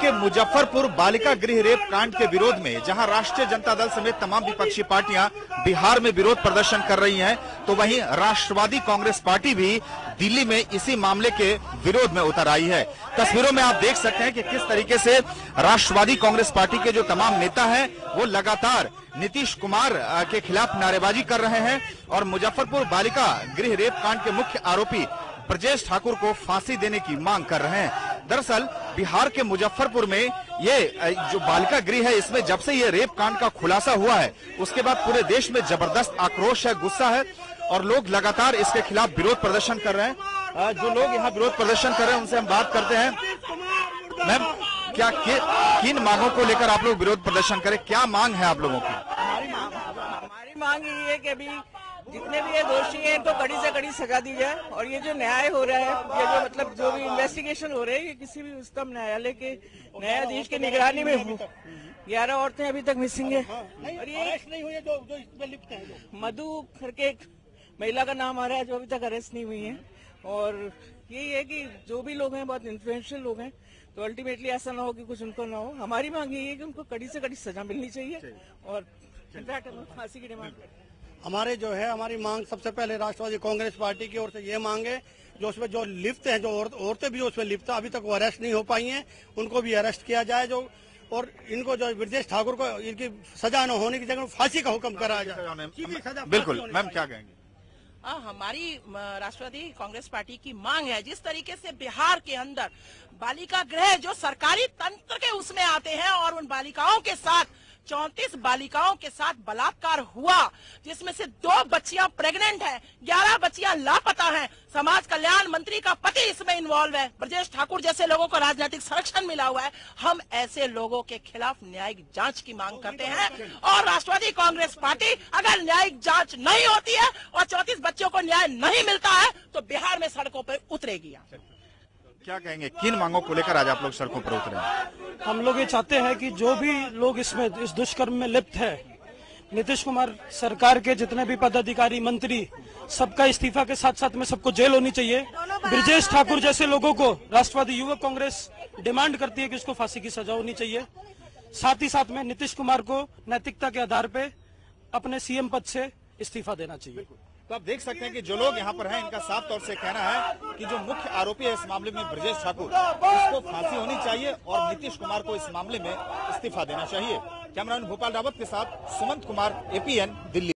के मुजफ्फरपुर बालिका गृह रेप कांड के विरोध में जहां राष्ट्रीय जनता दल समेत तमाम विपक्षी पार्टियां बिहार में विरोध प्रदर्शन कर रही हैं, तो वहीं राष्ट्रवादी कांग्रेस पार्टी भी दिल्ली में इसी मामले के विरोध में उतर आई है। तस्वीरों में आप देख सकते हैं कि किस तरीके से राष्ट्रवादी कांग्रेस पार्टी के जो तमाम नेता हैं वो लगातार नीतीश कुमार के खिलाफ नारेबाजी कर रहे हैं और मुजफ्फरपुर बालिका गृह रेप कांड के मुख्य आरोपी ब्रजेश ठाकुर को फांसी देने की मांग कर रहे हैं। दरअसल बिहार के मुजफ्फरपुर में ये जो बालिका गृह है, इसमें जब से ये रेप कांड का खुलासा हुआ है उसके बाद पूरे देश में जबरदस्त आक्रोश है, गुस्सा है और लोग लगातार इसके खिलाफ विरोध प्रदर्शन कर रहे हैं। जो लोग यहाँ विरोध प्रदर्शन कर रहे हैं उनसे हम बात करते हैं। मैम, क्या किन मांगों को लेकर आप लोग विरोध प्रदर्शन करें, क्या मांग है आप लोगों की? हमारी मांग ये है कि अभी जितने भी ये दोषी हैं तो कड़ी से कड़ी सजा दी जाए और ये जो न्याय हो रहा है, ये जो मतलब जो भी इन्वेस्टिगेशन हो रही है, ये किसी भी उच्चतम न्यायालय के न्यायाधीश की निगरानी में हो। 11 औरतें अभी तक मिसिंग है और ये नहीं हुई है जो इसमें लिप्त है। मधु करके एक महिला का नाम आ रहा है जो अभी तक अरेस्ट नहीं हुई है और यही है कि जो भी लोग हैं बहुत इन्फ्लुएंशियल लोग हैं, तो अल्टीमेटली ऐसा ना हो कि कुछ उनको ना हो। हमारी मांग ये है कि उनको कड़ी से कड़ी सजा मिलनी चाहिए और फांसी की डिमांड करते हैं। हमारे जो है हमारी मांग सबसे पहले राष्ट्रवादी कांग्रेस पार्टी की ओर से ये मांगे, जो उसमें जो लिप्त हैं, जो औरतें भी उसमें लिप्त है, अभी तक वो अरेस्ट नहीं हो पाई हैं, उनको भी अरेस्ट किया जाए। जो और इनको जो ब्रजेश ठाकुर को इनकी सजा न होने की जगह फांसी का हुक्म कराया जाए। बिल्कुल मैम, क्या कहेंगे? हमारी राष्ट्रवादी कांग्रेस पार्टी की मांग है, जिस तरीके से बिहार के अंदर बालिका गृह जो सरकारी तंत्र के उसमें आते हैं और उन बालिकाओं के साथ 34 बालिकाओं के साथ बलात्कार हुआ, जिसमें से 2 बच्चियां प्रेग्नेंट हैं, 11 बच्चियां लापता हैं। समाज कल्याण मंत्री का पति इसमें इन्वॉल्व है। ब्रजेश ठाकुर जैसे लोगों को राजनीतिक संरक्षण मिला हुआ है। हम ऐसे लोगों के खिलाफ न्यायिक जांच की मांग करते हैं और राष्ट्रवादी कांग्रेस पार्टी अगर न्यायिक जांच नहीं होती है और 34 बच्चों को न्याय नहीं मिलता है तो बिहार में सड़कों पर उतरेगी। क्या कहेंगे, किन मांगों को लेकर आज आप लोग सड़कों पर उतरे हैं? हम लोग ये चाहते हैं कि जो भी लोग इसमें इस दुष्कर्म में लिप्त है, नीतीश कुमार सरकार के जितने भी पदाधिकारी मंत्री, सबका इस्तीफा के साथ साथ में सबको जेल होनी चाहिए। ब्रजेश ठाकुर जैसे लोगों को राष्ट्रवादी युवक कांग्रेस डिमांड करती है कि उसको फांसी की सजा होनी चाहिए। साथ ही साथ में नीतीश कुमार को नैतिकता के आधार पे अपने सीएम पद से इस्तीफा देना चाहिए। तो आप देख सकते हैं कि जो लोग यहाँ पर हैं इनका साफ तौर से कहना है कि जो मुख्य आरोपी है इस मामले में ब्रजेश ठाकुर, उसको फांसी होनी चाहिए और नीतीश कुमार को इस मामले में इस्तीफा देना चाहिए। कैमरामैन भोपाल रावत के साथ सुमंत कुमार, APN दिल्ली।